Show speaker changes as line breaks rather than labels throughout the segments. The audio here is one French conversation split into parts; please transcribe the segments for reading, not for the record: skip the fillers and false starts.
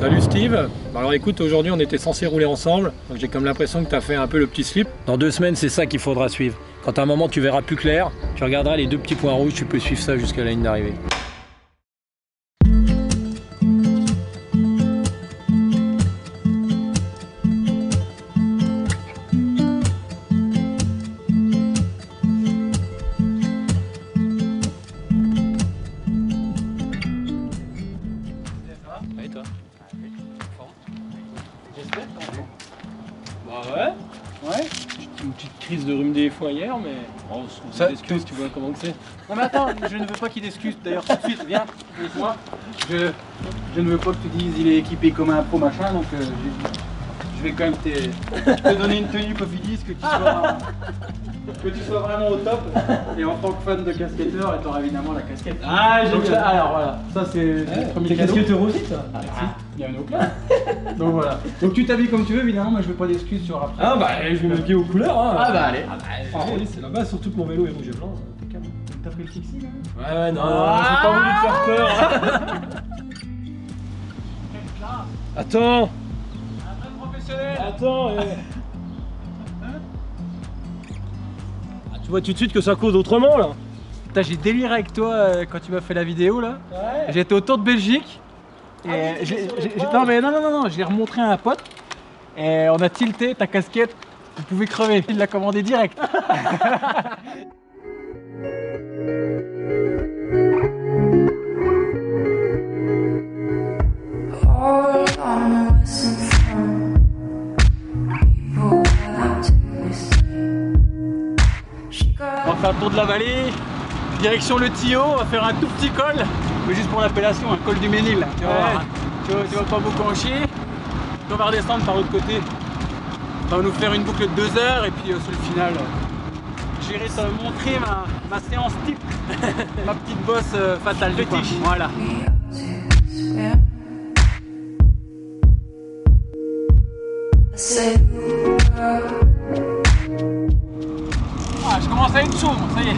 Salut Steve. Alors écoute, aujourd'hui on était censé rouler ensemble, donc j'ai comme l'impression que tu as fait un peu le petit slip. Dans 2 semaines, c'est ça qu'il faudra suivre. Quand à un moment tu verras plus clair, tu regarderas les 2 petits points rouges, tu peux suivre ça jusqu'à la ligne d'arrivée. Et toi? J'espère. Bah ouais. Ouais. Une petite crise de rhume des foins hier, mais oh, ça excuse, tu vois comment que c'est.
Non mais attends, je ne veux pas qu'il t'excuse. D'ailleurs tout de suite, viens, moi. Je ne veux pas que tu dises il est équipé comme un pro machin, donc je vais quand même te donner une tenue Cofidis, que tu sois vraiment au top. Et en tant que fan de casketteur, tu auras évidemment la casquette.
Ah,
donc, alors voilà, ça c'est le premier
t'es
cadeau.
casketteur aussi toi?
Il y a une autre là. Donc voilà. Donc tu t'habilles comme tu veux, évidemment, mais je veux pas d'excuses sur après.
Ah bah je vais m'habiller aux couleurs hein.
Ah bah allez.
Ah oui, c'est la base, surtout que mon vélo est rouge et blanc. Impeccable.
T'as pris le fixie quand même?
Ouais, non, j'ai pas voulu te faire peur. Attends.
Un vrai professionnel.
Attends. Ah, tu vois tout de suite que ça cause autrement là.
Putain, j'ai déliré avec toi quand tu m'as fait la vidéo là.
Ouais.
J'étais au Tour de Belgique. Et non mais non, je l'ai remontré à un pote. Et on a tilté ta casquette. Tu pouvais crever. Il l'a commandé direct. On va faire le tour de la vallée, direction le Tillot, on va faire un tout petit col, mais juste pour l'appellation, un col du Ménil. Tu vas pas beaucoup en chier. On va redescendre par l'autre côté. Ça va nous faire une boucle de 2 heures et puis sur le final, j'irai te montrer ma séance type, ma petite bosse fatale du coin. Voilà. Ah, je commence à être chaud, ça y est.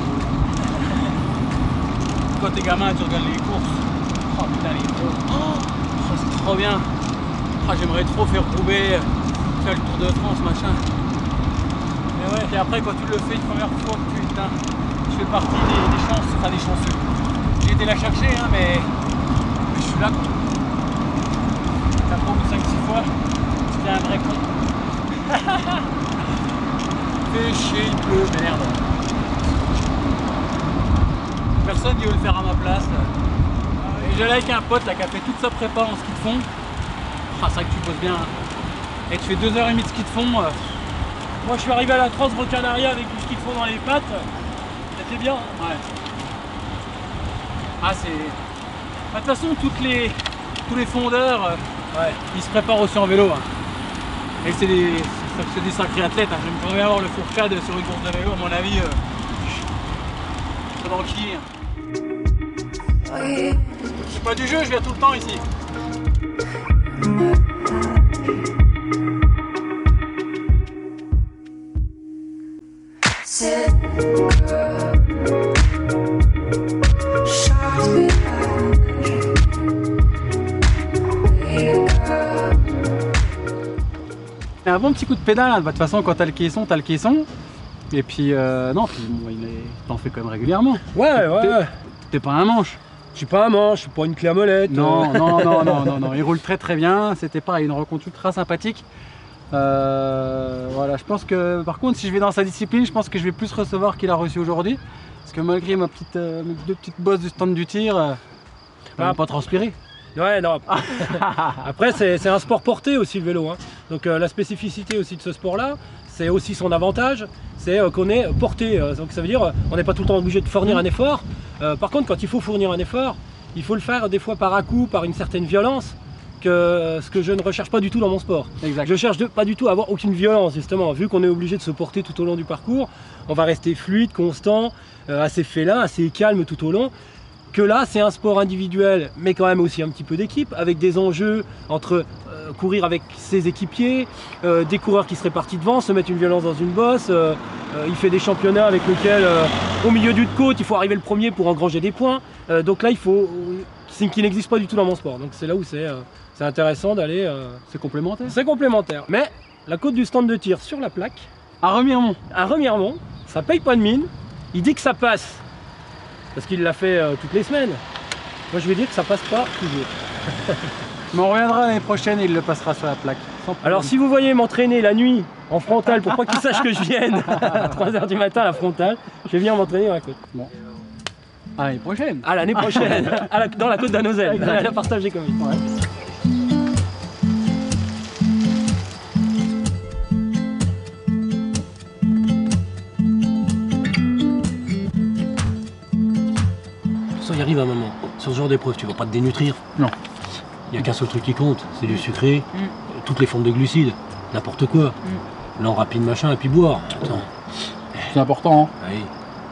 Quand t'es gamin, tu regardes les courses. Oh putain, les courses. Oh, c'est trop bien. Oh, j'aimerais trop faire Roubaix, faire le Tour de France, machin. Mais ouais, et après, quand tu le fais une première fois, putain, je fais partie des chances, enfin des chanceux. J'ai été la chercher, hein, mais je suis là, quoi. T'as pas ou 5-6 fois, c'était un vrai con. Fais chier, il pleut, merde. Personne qui veut le faire à ma place. Et j'allais avec un pote là, qui a fait toute sa prépa en ski de fond. Ah, c'est vrai que tu bosses bien. Hein. Et tu fais 2h30 de ski de fond. Moi je suis arrivé à la Transgrands-Canaria avec du ski de fond dans les pattes. C'était bien. Hein. Ouais. Ah c'est. De toute façon tous les fondeurs, ouais, ils se préparent aussi en vélo. Hein. Et c'est des sacrés athlètes. Hein. J'aimerais bien avoir le fourcade sur une course de vélo, à mon avis. Dans le qui. C'est pas du jeu, je viens tout le temps ici. Un bon petit coup de pédale, hein. De toute façon quand t'as le caisson, t'as le caisson. Et puis non, puis bon, t'en fais quand même régulièrement.
Ouais.
T'es pas un manche.
Je suis pas un manche, je suis pas une clé à molette.
Non, il roule très bien. C'était pareil, une rencontre ultra sympathique. Voilà, je pense que par contre, si je vais dans sa discipline, je pense que je vais plus recevoir qu'il a reçu aujourd'hui. Parce que malgré mes 2 petites bosses du stand du tir, ça va pas transpirer.
Ouais, non. Après, c'est un sport porté aussi le vélo. Hein. Donc la spécificité aussi de ce sport-là, c'est aussi son avantage, c'est qu'on est porté. Donc ça veut dire on n'est pas tout le temps obligé de fournir un effort. Par contre, quand il faut fournir un effort, il faut le faire des fois par à-coup, par une certaine violence, ce que je ne recherche pas du tout dans mon sport.
Exact.
Je cherche pas du tout à avoir aucune violence justement. Vu qu'on est obligé de se porter tout au long du parcours, on va rester fluide, constant, assez félin, assez calme tout au long. Que là, c'est un sport individuel, mais quand même aussi un petit peu d'équipe, avec des enjeux entre courir avec ses équipiers, des coureurs qui se répartissent devant, se mettre une violence dans une bosse. Il fait des championnats avec lesquels, au milieu d'une côte, il faut arriver le premier pour engranger des points. Donc là, il faut qui n'existe pas du tout dans mon sport. Donc c'est là où c'est intéressant d'aller.
C'est complémentaire.
C'est complémentaire. Mais la côte du stand de tir sur la plaque,
À Remiremont.
à Remiremont, ça paye pas de mine. Il dit que ça passe parce qu'il l'a fait toutes les semaines. Moi je vais dire que ça passe pas toujours.
Mais on reviendra l'année prochaine et il le passera sur la plaque. Sans problème.
Alors si vous voyez m'entraîner la nuit en frontal pour pas qu'il sache que je vienne à 3h du matin à la frontale, je vais venir m'entraîner dans la côte.
Bon. À l'année prochaine.
À l'année prochaine, dans la côte d'Annonay, à la partage des communes.
Ouais.
Ça y arrive un moment. Sur ce genre d'épreuve, tu vas pas te dénutrir.
Non.
Il n'y a qu'un seul truc qui compte, c'est du sucré, toutes les formes de glucides, n'importe quoi. Lent, rapide, machin, et puis boire. Attends.
C'est important. Hein.
Oui.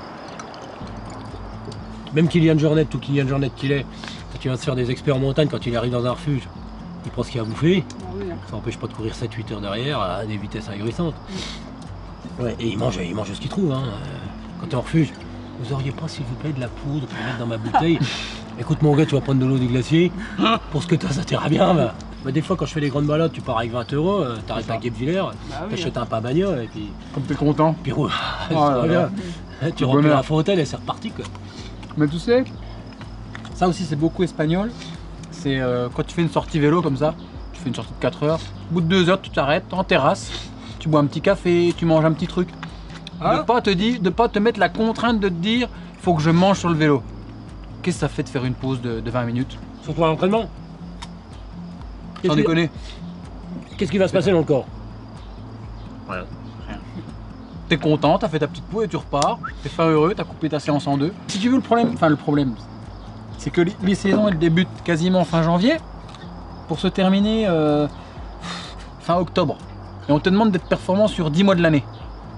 Même Kylian Jornet, tout Kylian Jornet qu'il est, quand il va se faire des experts en montagne, quand il arrive dans un refuge, il prend ce qu'il a bouffé, ça n'empêche pas de courir 7-8 heures derrière à des vitesses ahurissantes. Ouais, et il mange ce qu'il trouve. Hein. Quand tu es en refuge, vous auriez pas s'il vous plaît de la poudre pour mettre dans ma bouteille. Écoute mon gars, tu vas prendre de l'eau du glacier, pour ce que t'as ça t'ira bien. Bah, des fois quand je fais des grandes balades, tu pars avec 20 €, t'arrêtes à Guebwiller, t'achètes un pain bagnole et puis...
Comme t'es content.
Puis
Oh
ça
là
va
là.
bien. Tu rentres à la fauteuil et c'est reparti quoi.
Mais tu sais, ça aussi c'est beaucoup espagnol. C'est quand tu fais une sortie vélo comme ça, tu fais une sortie de 4 heures, au bout de 2 heures tu t'arrêtes en terrasse, tu bois un petit café, tu manges un petit truc.
Ah.
De pas te mettre la contrainte de te dire il faut que je mange sur le vélo. Qu'est-ce que ça fait de faire une pause de 20 minutes?
Surtout à l'entraînement.
Sans déconner.
Qu'est-ce qui va se passer dans le corps?
Rien. T'es content, t'as fait ta petite pause et tu repars, t'es fin heureux, t'as coupé ta séance en deux. Si tu veux le problème, c'est que les saisons elles débutent quasiment fin janvier pour se terminer fin octobre. Et on te demande d'être performant sur 10 mois de l'année.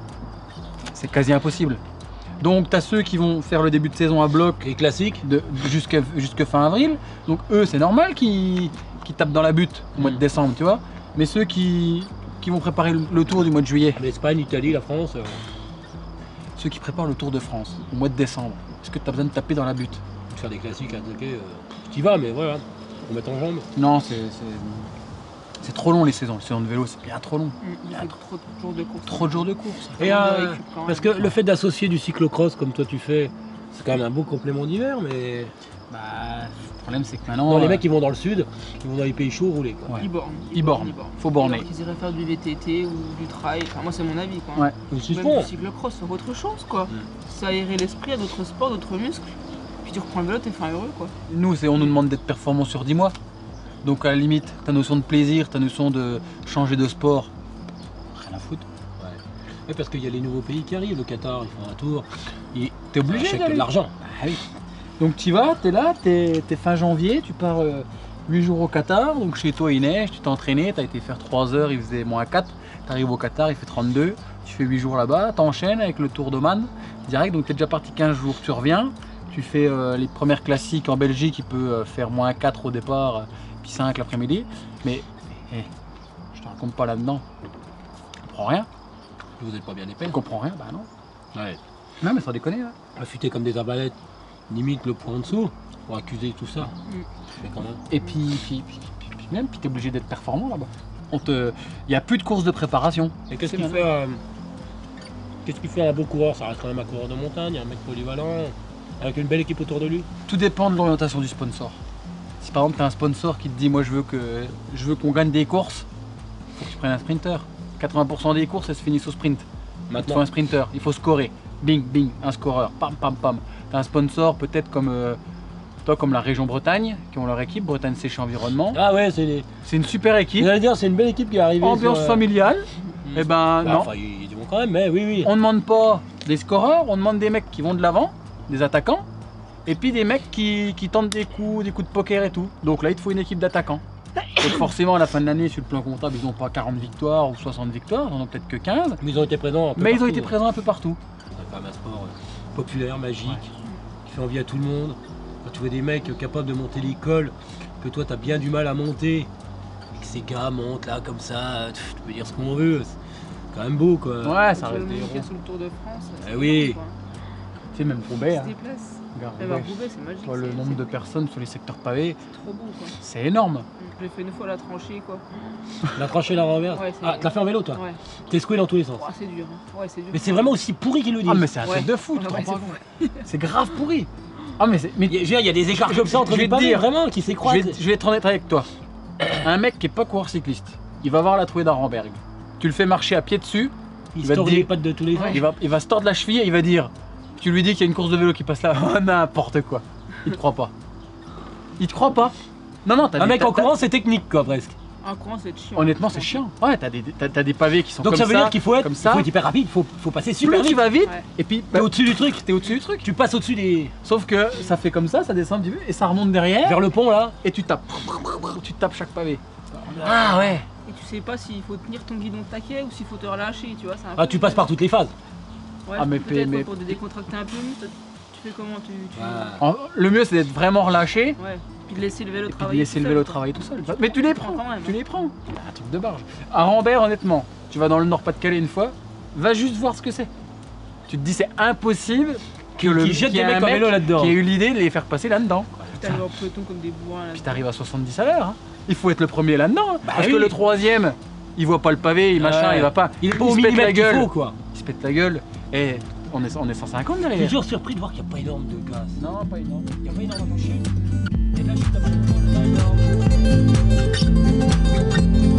C'est quasi impossible. Donc t'as ceux qui vont faire le début de saison à bloc
Et classique.
jusque fin avril. Donc eux c'est normal qu'ils tapent dans la butte au mois de décembre, tu vois. Mais ceux qui vont préparer le tour du mois de juillet,
L'Espagne, l'Italie, la France.
ceux qui préparent le Tour de France au mois de décembre, est-ce que tu as besoin de taper dans la butte?
Faire des classiques à attaquer, tu y vas, mais voilà, pour mettre en jambe.
Non, c'est trop long les saisons. Les saisons de vélo, c'est bien trop long.
Il fait trop de jours de course.
Trop de jours de course.
Et
On récupère quand
parce
même.
que le fait d'associer du cyclocross comme toi tu fais, c'est quand même un beau complément d'hiver, mais
Bah, le problème c'est que maintenant.
non, les mecs ils vont dans le sud, ils vont dans les pays chauds rouler quoi.
Ouais.
Ils bornent.
Ils bornent. Faut borner.
Alors qu'ils iraient faire du VTT ou du trail. Enfin, moi, c'est mon avis. Quoi.
Ouais.
Ils s'y
Même
font.
du cyclocross, c'est autre chose. Quoi. Ça aérer l'esprit à d'autres sports, d'autres muscles. Puis tu reprends le vélo, t'es fin heureux. Quoi.
Nous, on nous demande d'être performants sur 10 mois. Donc à la limite, ta notion de plaisir, ta notion de changer de sport, rien à foutre.
Ouais, parce qu'il y a les nouveaux pays qui arrivent, le Qatar, ils font un tour,
T'es obligé
achètent
d'aller.
de l'argent.
Ah oui. Donc tu vas, t'es là, t'es fin janvier, tu pars 8 jours au Qatar, donc chez toi il neige, tu t'es entraîné, t'as été faire 3 heures, il faisait moins 4, t'arrives au Qatar, il fait 32, tu fais 8 jours là-bas, t'enchaînes avec le Tour d'Oman direct, donc t'es déjà parti 15 jours, tu reviens, tu fais les premières classiques en Belgique, il peut faire moins 4 au départ, puis 5 l'après-midi, mais je te raconte pas là-dedans, tu comprends rien,
Vous n'êtes pas bien épais.
tu comprends rien, bah non.
Ouais.
Non mais sans déconner là.
Affûtés comme des arbalètes, limite le point en dessous, pour accuser tout ça. Mais quand même.
Et puis même, t'es obligé d'être performant là-bas. Il n'y a plus de course de préparation.
Et qu'est-ce
C'est
qui
mal.
fait qu'est-ce qui fait un beau coureur? Ça reste quand même un coureur de montagne, un mec polyvalent, avec une belle équipe autour de lui.
Tout dépend de l'orientation du sponsor. Si par exemple tu as un sponsor qui te dit moi je veux qu'on gagne des courses, faut que tu prennes un sprinter. 80% des courses elles se finissent au sprint. Il te faut
Maintenant,
un sprinter, il faut scorer. Bing, bing, un scoreur, pam, pam, pam. Tu as un sponsor peut-être comme toi, comme la région Bretagne, qui ont leur équipe, Bretagne Séché Environnement.
ah ouais, c'est les...
C'est une super équipe,
J'allais dire, c'est une belle équipe qui est arrivée.
ambiance
sur,
familiale. Et ben
bah,
non.
enfin, ils vont quand même, mais oui, oui.
On demande pas des scoreurs, on demande des mecs qui vont de l'avant, des attaquants, et puis des mecs qui tentent des coups de poker et tout. Donc là, il te faut une équipe d'attaquants. Donc forcément, à la fin de l'année, sur le plan comptable, ils n'ont pas 40 victoires ou 60 victoires, ils en ont peut-être que 15.
Mais ils ont été présents un peu
Mais ils ont
partout,
été
hein.
présents un peu partout.
C'est quand même un sport populaire, magique, qui fait envie à tout le monde. Quand tu vois des mecs capables de monter l'école, que toi tu as bien du mal à monter, et que ces gars montent là comme ça, tu peux dire ce qu'on veut, c'est quand même beau quoi.
Ouais, ça
Le
reste des
monde qui
héros.
est sur le Tour de France.
Eh oui.
C'est même Roubaix.
Il se
Hein.
déplace.
Regarde,
Eh ben,
ouais.
Roubaix, c'est magique.
Toi, le nombre de personnes sur les secteurs pavés,
C'est trop beau quoi.
c'est énorme.
J'ai fait une fois la tranchée quoi.
La tranchée, la renverse.
Ouais, c'est-
Ah, t'as fait en vélo toi?
Ouais.
T'es secoué dans tous les sens.
Oh, c'est dur. Hein. Ouais, c'est dur.
Mais c'est vraiment aussi pourri qu'ils le disent.
Ah mais c'est un
Ouais.
truc de fou, tu te
Ouais,
rends pas
c'est
compte. C'est grave pourri. Ah mais c'est... Mais
Il y a des écarts comme ça entre
je vais
les
te
pavés,
dire,
vraiment, qui s'écroisent.
je vais être honnête avec toi. Un mec qui est pas coureur cycliste, il va voir la trouée d'Arenberg. Tu le fais marcher à pied dessus,
Il
il
se
va te
tord
dire-
les pattes de tous les sens.
il va se tordre la cheville et il va dire... Tu lui dis qu'il y a une course de vélo qui passe là, oh, n'importe quoi. Il te croit pas. Il te croit pas. Non, non, t'as
Un
des-
mec en
t'as-
courant, c'est technique quoi, presque.
En courant, c'est chiant.
Honnêtement, c'est chiant. Ouais, t'as des pavés qui sont
Donc
comme
ça veut
ça,
dire qu'il faut être
comme ça.
hyper rapide, faut passer super
Plus tu
vite.
vas vite,
Ouais.
et puis
T'es au-dessus du truc.
t'es au-dessus du truc.
Tu passes au-dessus des.
Sauf que ça fait comme ça descend un petit peu, et ça remonte derrière,
Vers le pont là.
et tu tapes. Tu tapes chaque pavé.
Ah ouais.
Et tu sais pas s'il faut tenir ton guidon taquet ou s'il faut te relâcher, tu vois. c'est un
Ah,
peu-
tu passes par toutes les phases.
Ouais,
Ah, mais
peut-être
mais-
pour te décontracter un peu, tu fais comment tu...
Le mieux, c'est d'être vraiment relâché,
Ouais. Puis de laisser le vélo
et puis de
travailler.
laisser
tout
le
seul,
vélo
quoi.
travailler tout seul. Mais tu les prends,
Quand même,
tu
hein.
les prends. Un truc de barge. À Rambert, honnêtement, tu vas dans le Nord-Pas-de-Calais une fois, va juste voir ce que c'est. Tu te dis, c'est impossible que le
Qui jette
qu'il y
des
ait
mecs
un
en vélo là-dedans.
qui ait eu l'idée de les faire passer là-dedans.
Puis t'arrives en peloton comme des bourrins là.
Puis t'arrives à 70 à l'heure. Hein. Il faut être le premier là-dedans. Hein.
Bah
Parce
oui.
que le troisième, il voit pas le pavé, il machin,
Ouais.
il va pas.
Il est pas
il
au
se pète la
millimètre qu'il
gueule.
faut quoi.
Il se pète la gueule. Et on est 150
Je suis
derrière.
toujours surpris de voir qu'il n'y a pas énorme de gaz.
Non, pas énorme.
Il n'y a pas énorme de chute. Et là, je suis